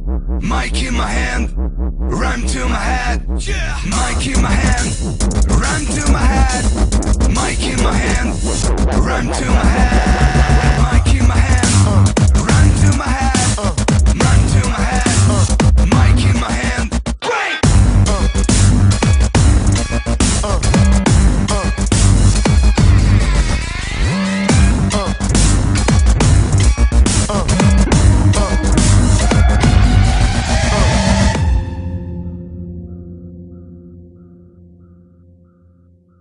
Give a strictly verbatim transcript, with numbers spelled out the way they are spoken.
Mic in my hand, rhyme to my head. Yeah. Mic in my hand, rhyme to my head. Mic in my hand, rhyme to my head. Mic in my hand, rhyme to my head.